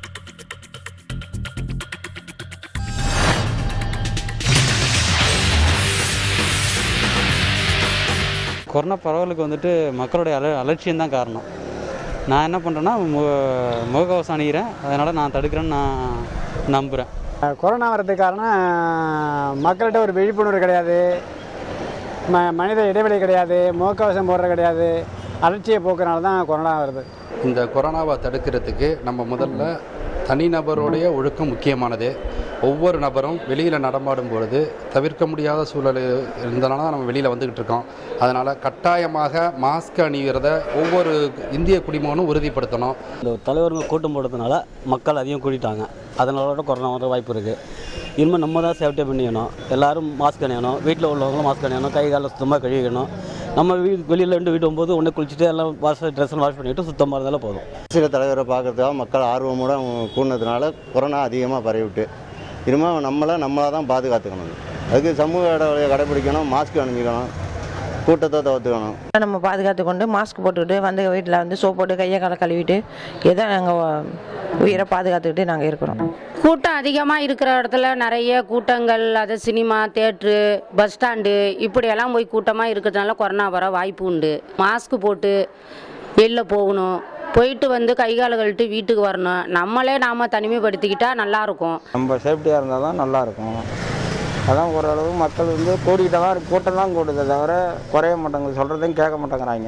கொரோனா பரவலுக்கு வந்துட்டு மக்களுடைய அல அலட்சியம் தான் காரணம். நான் என்ன பண்ணுறேன்னா மு முகக்கவசம் அணிகிறேன், அதனால் நான் தடுக்கிறேன்னு நான் நம்புகிறேன். கொரோனா வரதுக்கு காரணம் மக்கள்கிட்ட ஒரு விழிப்புணர்வு கிடையாது, ம மனித இடைவெளி கிடையாது, முகக்கவசம் போடுறது கிடையாது, அலட்சிய போக்குனால தான் கொரோனா வருது. இந்த கொரோனாவை தடுக்கிறதுக்கு நம்ம முதல்ல தனிநபருடைய ஒழுக்கம் முக்கியமானது. ஒவ்வொரு நபரும் வெளியில் நடமாடும் பொழுது தவிர்க்க முடியாத சூழல் இருந்தனால தான் நம்ம வெளியில் வந்துக்கிட்டு இருக்கோம். அதனால் கட்டாயமாக மாஸ்க் அணிகிறத ஒவ்வொரு இந்திய குடிமகனும் உறுதிப்படுத்தணும். இந்த தலைவருங்க கூட்டம் போடுறதுனால மக்கள் அதிகம் கூட்டிட்டாங்க, அதனால கொரோனா வர வாய்ப்பு இருக்குது. இனிமேல் நம்ம தான் சேஃப்டியாக பண்ணிக்கணும். எல்லோரும் மாஸ்க் அணியணும், வீட்டில் உள்ளவங்களும் மாஸ்க் அணியணும், கை காலை சுத்தமாக கழுவிக்கணும். நம்ம வீ வெளியில் இருந்து வீட்டு போகும்போது ஒன்று குளிச்சுட்டு எல்லாம் வாஷ் ட்ரெஸ்ஸெல்லாம் வாஷ் பண்ணிவிட்டு சுத்தமாக இருந்தாலும் போதும். சில தலைவரை பார்க்கறதுக்காக மக்கள் ஆர்வமோட கூடினதுனால கொரோனா அதிகமாக பரவிவிட்டு இனிமேல் நம்மளை நம்மளாக தான் பாதுகாத்துக்கணும். அதுக்கு சமூக இடைவெளியை கடைபிடிக்கணும், மாஸ்க் அணிஞ்சிக்கணும், கூட்டத்தை தவிர்த்துக்கணும். நம்ம பாதுகாத்து கொண்டு மாஸ்க் போட்டுக்கிட்டு வந்து வீட்டில் வந்து சோப் போட்டு கையை காலை கழுவிட்டு ஏதோ நாங்கள் உயிரை பாதுகாத்துக்கிட்டு நாங்கள் இருக்கிறோம். கூட்டம் அதிகமாக இருக்கிற இடத்துல நிறைய கூட்டங்கள், அது சினிமா, தேட்ரு, பஸ் ஸ்டாண்டு இப்படியெல்லாம் போய் கூட்டமாக இருக்கிறதுனால கொரோனா வர வாய்ப்பு உண்டு. மாஸ்க் போட்டு வெளில போகணும், போயிட்டு வந்து கை காலை கழுவிட்டு வீட்டுக்கு வரணும். நம்மளே நாம் தனிமைப்படுத்திக்கிட்டால் நல்லாயிருக்கும். நம்ம சேஃப்டியாக இருந்தால் தான் நல்லாயிருக்கும். அதான் ஓரளவு மக்கள் வந்து கூடிக்கிட்ட தான் கூட்டம் தான் கூடுதே தவிர குறைய மாட்டாங்க, சொல்கிறதையும் கேட்க மாட்டேங்கிறாங்க.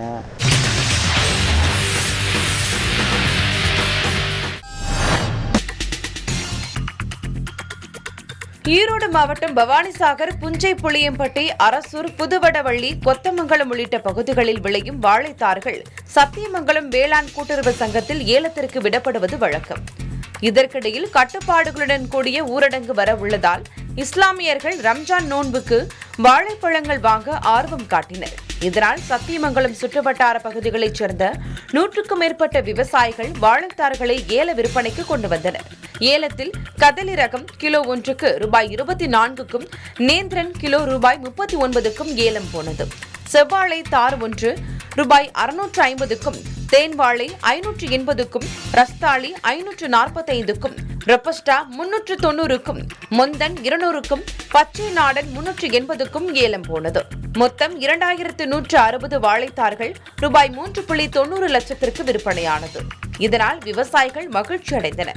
ஈரோடு மாவட்டம் பவானிசாகர், புஞ்சை புளியம்பட்டி, அரசூர், புதுவடவள்ளி, கொத்தமங்கலம் உள்ளிட்ட பகுதிகளில் விளையும் வாழைத்தார்கள் சத்தியமங்கலம் வேளாண் கூட்டுறவு சங்கத்தில் ஏலத்திற்கு விடப்படுவது வழக்கம். இதற்கிடையில் கட்டுப்பாடுகளுடன் கூடிய ஊரடங்கு வர உள்ளதால் இஸ்லாமியர்கள் ரம்ஜான் நோன்புக்கு வாழைப்பழங்கள் வாங்க ஆர்வம் காட்டினர். இதனால் சத்தியமங்கலம் சுற்றுவட்டார பகுதிகளைச் சேர்ந்த நூற்றுக்கும் மேற்பட்ட விவசாயிகள் வாழைத்தார்களை ஏல விற்பனைக்கு கொண்டு வந்தனர். ஏலத்தில் கதலி ரகம் கிலோ ஒன்றுக்கு ரூபாய் இருபத்தி நான்குக்கும், நேந்திரன் கிலோ ரூபாய் முப்பத்தி ஒன்பதுக்கும் ஏலம் போனது. செவ்வாழை தார் ஒன்று ரூபாய் அறுநூற்று ஐம்பதுக்கும், தேன்வாழை ஐநூற்று எண்பதுக்கும், ரஸ்தாளி ஐநூற்று நாற்பத்தைந்துக்கும், ரொபஸ்டா முன்னூற்று தொன்னூறுக்கும், மொந்தன் இருநூறுக்கும், பச்சை நாடன் முன்னூற்று எண்பதுக்கும் ஏலம் போனது. மொத்தம் இரண்டாயிரத்து நூற்று அறுபது வாழைத்தார்கள் ரூபாய் மூன்று புள்ளி தொன்னூறு லட்சத்திற்கு விற்பனையானது. இதனால் விவசாயிகள் மகிழ்ச்சி அடைந்தனர்.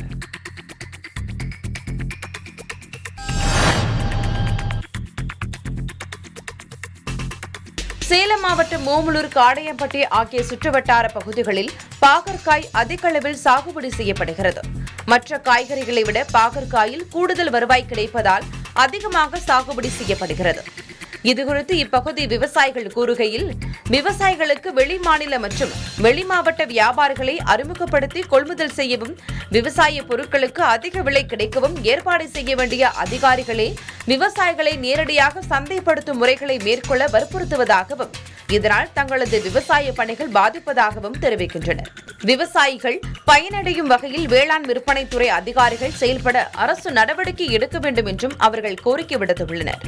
சேலம் மாவட்டம் ஓமலூர், காடையம்பட்டி ஆகிய சுற்றுவட்டார பகுதிகளில் பாகற்காய் அதிக அளவில் சாகுபடி செய்யப்படுகிறது. மற்ற காய்கறிகளை விட பாகற்காயில் கூடுதல் வருவாய் கிடைப்பதால் அதிகமாக சாகுபடி செய்யப்படுகிறது. இதுகுறித்து இப்பகுதி விவசாயிகள் கூறுகையில், விவசாயிகளுக்கு வெளிமாநில மற்றும் வெளிமாவட்ட வியாபாரிகளை அறிமுகப்படுத்தி கொள்முதல் செய்யவும், விவசாய பொருட்களுக்கு அதிக விலை கிடைக்கவும் ஏற்பாடு செய்ய வேண்டிய அதிகாரிகளே விவசாயிகளை நேரடியாக சந்தைப்படுத்தும் முறைகளை மேற்கொள்ள வற்புறுத்துவதாகவும், இதனால் தங்களது விவசாய பணிகள் பாதிப்பதாகவும் தெரிவிக்கின்றனர். விவசாயிகள் பயனடையும் வகையில் வேளாண் விற்பனைத்துறை அதிகாரிகள் செயல்பட அரசு நடவடிக்கை எடுக்க வேண்டும் என்றும் அவர்கள் கோரிக்கை விடுத்துள்ளனர்.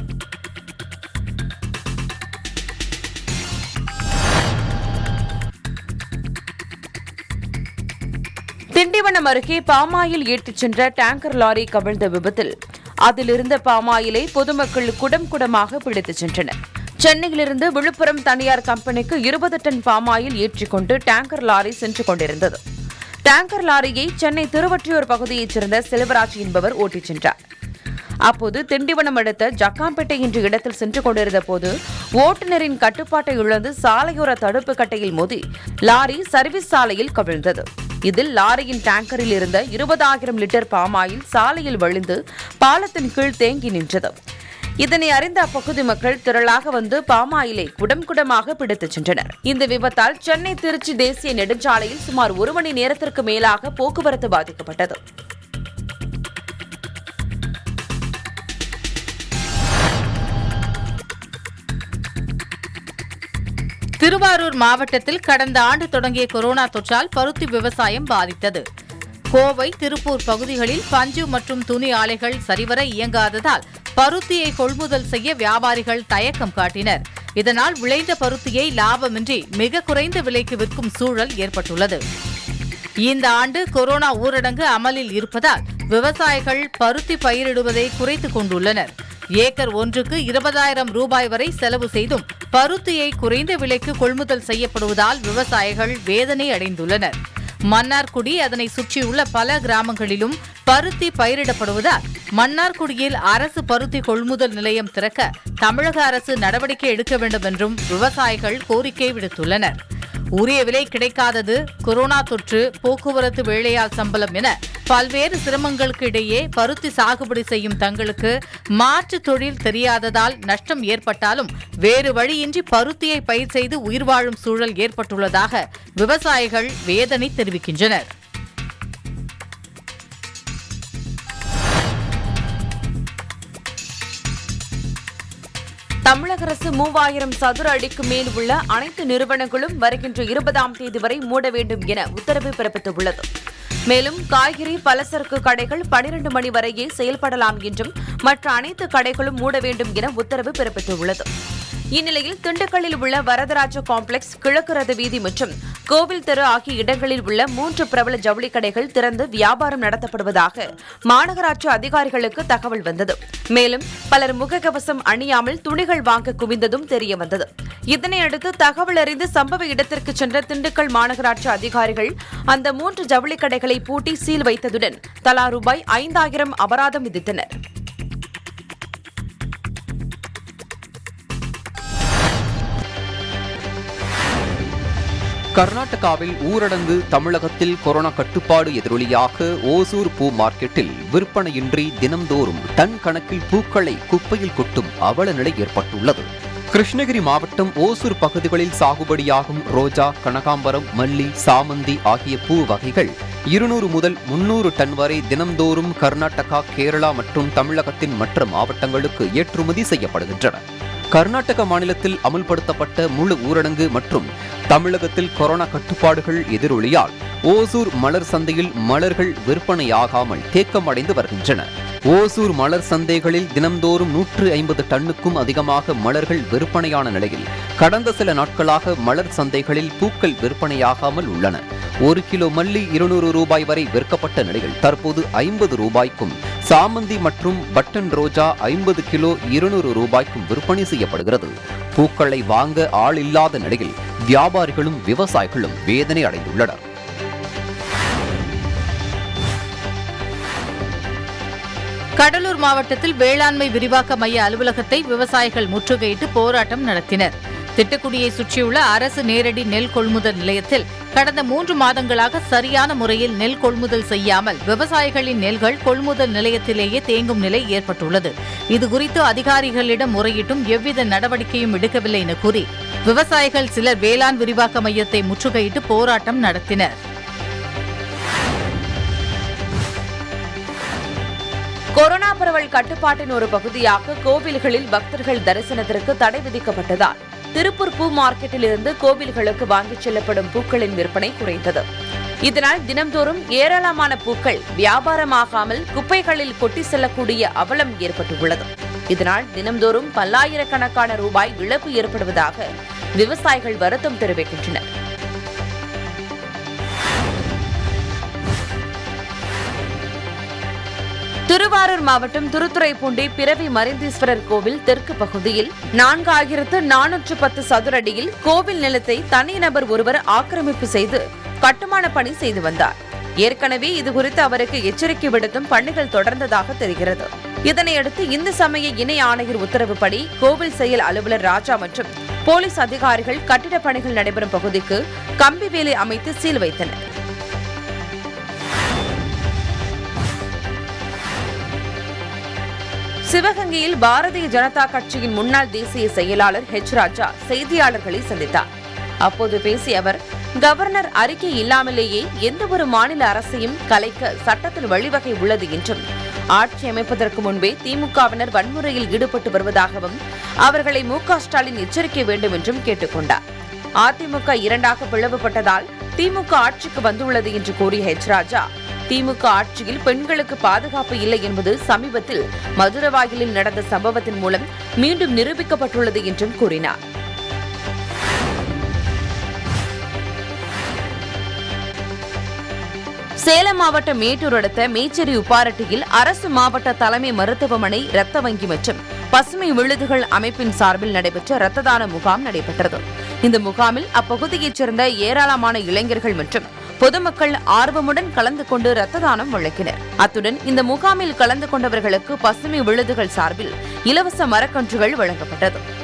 திண்டிவனம் அருகே பாமாயில் ஏற்றிச் சென்ற டேங்கர் லாரி கவிழ்ந்த விபத்தில் அதிலிருந்த பாமாயிலை பொதுமக்கள் குடம் குடமாக பிடித்துச் சென்றனர். சென்னையிலிருந்து விழுப்புரம் தனியார் கம்பெனிக்கு இருபது டன் பாமாயில் ஏற்றிக்கொண்டு டேங்கர் லாரி சென்று கொண்டிருந்தது. டேங்கர் லாரியை சென்னை திருவொற்றியூர் பகுதியைச் சேர்ந்த செல்வராஜ் என்பவர் ஓட்டிச் சென்றார். அப்போது திண்டிவனம் அடுத்த ஜக்காம்பேட்டை என்ற இடத்தில் சென்று கொண்டிருந்த போது ஓட்டுநரின் கட்டுப்பாட்டை இழந்து சாலையோர தடுப்பு கட்டையில் மோதி லாரி சர்வீஸ் சாலையில் கவிழ்ந்தது. இதில் லாரியின் டேங்கரில் இருந்த இருபதாயிரம் லிட்டர் பாமாயில் சாலையில் வழிந்து பாலத்தின் கீழ் தேங்கி நின்றது. இதனை அறிந்த அப்பகுதி மக்கள் திரளாக வந்து பாமாயிலை குடம் குடமாக பிடித்துச் சென்றனர். இந்த விபத்தால் சென்னை திருச்சி தேசிய நெடுஞ்சாலையில் சுமார் ஒரு மணி நேரத்திற்கு மேலாக போக்குவரத்து பாதிக்கப்பட்டது. திருவாரூர் மாவட்டத்தில் கடந்த ஆண்டு தொடங்கிய கொரோனா தொற்றால் பருத்தி விவசாயம் பாதித்தது. கோவை, திருப்பூர் பகுதிகளில் பஞ்சு மற்றும் துணி ஆலைகள் சரிவர இயங்காததால் பருத்தியை கொள்முதல் செய்ய வியாபாரிகள் தயக்கம் காட்டினர். இதனால் விளைந்த பருத்தியை லாபமின்றி மிக குறைந்த விலைக்கு விற்கும் சூழல் ஏற்பட்டுள்ளது. இந்த ஆண்டு கொரோனா ஊரடங்கு அமலில் இருப்பதால் விவசாயிகள் பருத்தி பயிரிடுவதை குறைத்துக் கொண்டுள்ளனர். ஏக்கர் ஒன்றுக்கு இருபதாயிரம் ரூபாய் வரை செலவு செய்தும் பருத்தியை குறைந்த விலைக்கு கொள்முதல் செய்யப்படுவதால் விவசாயிகள் வேதனை அடைந்துள்ளனர். மன்னார்குடி, அதனை சுற்றியுள்ள பல கிராமங்களிலும் பருத்தி பயிரிடப்படுவதால் மன்னார்குடியில் அரசு பருத்தி கொள்முதல் நிலையம் திறக்க தமிழக அரசு நடவடிக்கை எடுக்க வேண்டும் என்றும் விவசாயிகள் கோரிக்கை விடுத்துள்ளனர். உரிய விலை கிடைக்காதது, கொரோனா தொற்று, போக்குவரத்து வேலையாள் சம்பளம் என பல்வேறு சிரமங்களுக்கு இடையே பருத்தி சாகுபடி செய்யும் தங்களுக்கு மாற்று தொழில் தெரியாததால் நஷ்டம் ஏற்பட்டாலும் வேறு வழியின்றி பருத்தியை பயிர் செய்து உயிர் வாழும் சூழல் ஏற்பட்டுள்ளதாக விவசாயிகள் வேதனை தெரிவிக்கின்றனர். தமிழக அரசு மூவாயிரம் சதுர அடிக்கு மேல் உள்ள அனைத்து நிறுவனங்களும் வருகின்ற இருபதாம் தேதி வரை மூட வேண்டும் என உத்தரவு பிறப்பித்துள்ளது. மேலும் காய்கறி, பலசரக்கு கடைகள் பனிரண்டு மணி வரையே செயல்படலாம் என்றும் மற்ற அனைத்து கடைகளும் மூட வேண்டும் என உத்தரவு பிறப்பித்துள்ளது. இந்நிலையில் திண்டுக்கல்லில் உள்ள வரதராஜ காம்ப்ளெக்ஸ், கிழக்கு ரத வீதி மற்றும் கோவில் தெரு ஆகிய இடங்களில் உள்ள மூன்று பிரபல ஜவுளி கடைகள் திறந்து வியாபாரம் நடத்தப்படுவதாக மாநகராட்சி அதிகாரிகளுக்கு தகவல் வந்தது. மேலும் பலர் முகக்கவசம் அணியாமல் துணிகள் வாங்க குவிந்ததும் தெரியவந்தது. இதனையடுத்து தகவல் அறிந்து சம்பவ இடத்திற்கு சென்ற திண்டுக்கல் மாநகராட்சி அதிகாரிகள் அந்த மூன்று ஜவுளி கடைகளை பூட்டி சீல் வைத்ததுடன் தலா ரூபாய் ஐந்தாயிரம் அபராதம் விதித்தனர். கர்நாடகாவில் ஊரடங்கு, தமிழகத்தில் கொரோனா கட்டுப்பாடு எதிரொலியாக ஓசூர் பூ மார்க்கெட்டில் விற்பனையின்றி தினம்தோறும் டன் கணக்கில் பூக்களை குப்பையில் கொட்டும் அவல நிலை ஏற்பட்டுள்ளது. கிருஷ்ணகிரி மாவட்டம் ஓசூர் பகுதிகளில் சாகுபடியாகும் ரோஜா, கனகாம்பரம், மல்லி, சாமந்தி ஆகிய பூ வகைகள் இருநூறு முதல் முன்னூறு டன் வரை தினம்தோறும் கர்நாடகா, கேரளா மற்றும் தமிழகத்தின் மற்ற மாவட்டங்களுக்கு ஏற்றுமதி செய்யப்படுகின்றன. கர்நாடக மாநிலத்தில் அமல்படுத்தப்பட்ட முழு ஊரடங்கு மற்றும் தமிழகத்தில் கொரோனா கட்டுப்பாடுகள் எதிரொலியால் ஓசூர் மலர் சந்தையில் மலர்கள் விற்பனையாகாமல் தேக்கமடைந்து வருகின்றன. ஓசூர் மலர் சந்தைகளில் தினம்தோறும் நூற்று ஐம்பது டன்னுக்கும் அதிகமாக மலர்கள் விற்பனையான நிலையில் கடந்த சில நாட்களாக மலர் சந்தைகளில் பூக்கள் விற்பனையாகாமல் உள்ளன. ஒரு கிலோ மல்லி இருநூறு ரூபாய் வரை விற்கப்பட்ட நிலையில் தற்போது ஐம்பது ரூபாய்க்கும், சாமந்தி மற்றும் பட்டன் ரோஜா ஐம்பது கிலோ இருநூறு ரூபாய்க்கும் விற்பனை செய்யப்படுகிறது. பூக்களை வாங்க ஆள் இல்லாத நிலையில் வியாபாரிகளும் விவசாயிகளும் வேதனை அடைந்துள்ளனர். கடலூர் மாவட்டத்தில் வேளாண்மை விரிவாக்க மைய அலுவலகத்தை விவசாயிகள் முற்றுகையிட்டு போராட்டம் நடத்தினர். திட்டக்குடியை சுற்றியுள்ள அரசு நேரடி நெல் கொள்முதல் நிலையத்தில் கடந்த மூன்று மாதங்களாக சரியான முறையில் நெல் கொள்முதல் செய்யாமல் விவசாயிகளின் நெல்கள் கொள்முதல் நிலையத்திலேயே தேங்கும் நிலை ஏற்பட்டுள்ளது. இதுகுறித்து அதிகாரிகளிடம் முறையிட்டும் எவ்வித நடவடிக்கையும் எடுக்கவில்லை என கூறி விவசாயிகள் சிலர் வேளாண் விரிவாக்க மையத்தை முற்றுகையிட்டு போராட்டம் நடத்தினர். கொரோனா பரவல் கட்டுப்பாட்டின் ஒரு பகுதியாக கோவில்களில் பக்தர்கள் தரிசனத்திற்கு தடை விதிக்கப்பட்டதால் திருப்பூர் பூ மார்க்கெட்டில் இருந்து கோவில்களுக்கு வாங்கிச் செல்லப்படும் பூக்களின் விற்பனை குறைந்தது. இதனால் தினம்தோறும் ஏராளமான பூக்கள் வியாபாரமாகாமல் குப்பைகளில் கொட்டி செல்லக்கூடிய அவலம் ஏற்பட்டுள்ளது. இதனால் தினம்தோறும் பல்லாயிரக்கணக்கான ரூபாய் இழப்பு ஏற்படுவதாக விவசாயிகள் வருத்தம் தெரிவிக்கின்றனர். திருவாரூர் மாவட்டம் திருத்துறைப்பூண்டி பிறவி மறைந்தீஸ்வரர் கோவில் தெற்கு பகுதியில் நான்காயிரத்து நானூற்று பத்து சதுர அடியில் கோவில் நிலத்தை தனிநபர் ஒருவர் ஆக்கிரமிப்பு செய்து கட்டுமான பணி செய்து வந்தார். ஏற்கனவே இதுகுறித்து அவருக்கு எச்சரிக்கை விடுத்தும் பணிகள் தொடர்ந்ததாக தெரிகிறது. இதனையடுத்து இந்து சமய இணை ஆணையர் உத்தரவுப்படி கோவில் செயல் அலுவலர் ராஜா மற்றும் போலீஸ் அதிகாரிகள் கட்டிடப் பணிகள் நடைபெறும் பகுதிக்கு கம்பி வேலி அமைத்து சீல் வைத்தனர். சிவகங்கையில் பாரதிய ஜனதா கட்சியின் முன்னாள் தேசிய செயலாளர் ஹெச் ராஜா செய்தியாளர்களை சந்தித்தார். அப்போது பேசிய அவர், கவர்னர் அறிக்கை இல்லாமலேயே எந்தவொரு மாநில அரசையும் கலைக்க சட்டத்தில் வழிவகை உள்ளது என்றும், ஆட்சி அமைப்பதற்கு முன்பே திமுகவினர் வன்முறையில் ஈடுபட்டு வருவதாகவும் அவர்களை மு க ஸ்டாலின் எச்சரிக்க வேண்டும் என்றும் கேட்டுக் கொண்டார். அதிமுக இரண்டாக பிளவுபட்டதால் திமுக ஆட்சிக்கு வந்துள்ளது என்று கூறிய ஹெச் ராஜா, திமுக ஆட்சியில் பெண்களுக்கு பாதுகாப்பு இல்லை என்பது சமீபத்தில் மதுரவாயிலில் நடந்த சம்பவத்தின் மூலம் மீண்டும் நிரூபிக்கப்பட்டுள்ளது என்றும் கூறினார். சேலம் மாவட்டம் மேட்டூர் அடுத்த மேச்சேரி உப்பாரட்டியில் அரசு மாவட்ட தலைமை மருத்துவமனை இரத்த வங்கி மற்றும் பசுமை விழுதுகள் அமைப்பின் சார்பில் நடைபெற்ற இரத்த தான முகாம் நடைபெற்றது. இந்த முகாமில் அப்பகுதியைச் சேர்ந்த ஏராளமான இளைஞர்கள் மற்றும் பொதுமக்கள் ஆர்வமுடன் கலந்து கொண்டு இரத்த தானம் வழங்கினர். அத்துடன் இந்த முகாமில் கலந்து கொண்டவர்களுக்கு பசுமை விழுதுகள் சார்பில் இலவச மரக்கன்றுகள் வழங்கப்பட்டது.